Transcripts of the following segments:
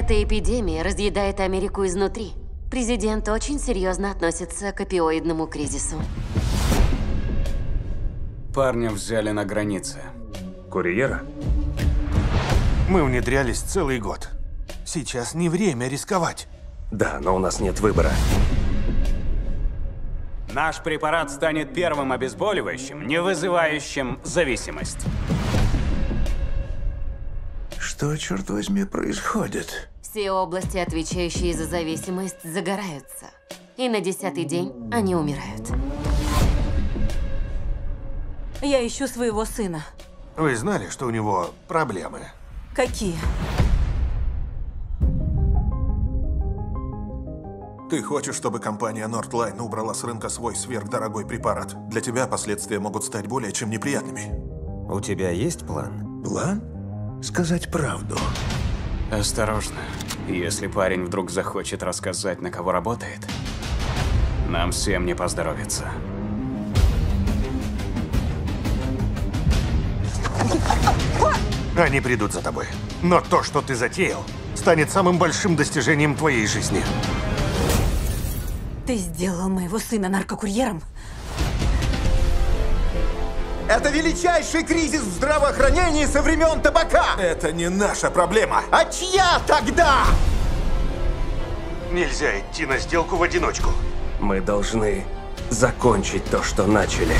Эта эпидемия разъедает Америку изнутри. Президент очень серьезно относится к опиоидному кризису. Парня взяли на границе. Курьера? Мы внедрялись целый год. Сейчас не время рисковать. Да, но у нас нет выбора. Наш препарат станет первым обезболивающим, не вызывающим зависимость. Что, черт возьми, происходит? Все области, отвечающие за зависимость, загораются. И на 10-й день они умирают. Я ищу своего сына. Вы знали, что у него проблемы? Какие? Ты хочешь, чтобы компания Nordline убрала с рынка свой сверхдорогой препарат? Для тебя последствия могут стать более чем неприятными. У тебя есть план? План? Сказать правду. Осторожно. Если парень вдруг захочет рассказать, на кого работает, нам всем не поздоровится. Они придут за тобой. Но то, что ты затеял, станет самым большим достижением твоей жизни. Ты сделал моего сына наркокурьером? Это величайший кризис в здравоохранении со времен табака! Это не наша проблема. А чья тогда? Нельзя идти на сделку в одиночку. Мы должны закончить то, что начали.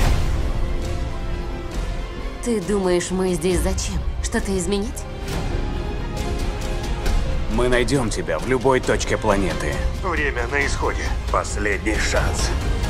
Ты думаешь, мы здесь зачем? Что-то изменить? Мы найдем тебя в любой точке планеты. Время на исходе. Последний шанс.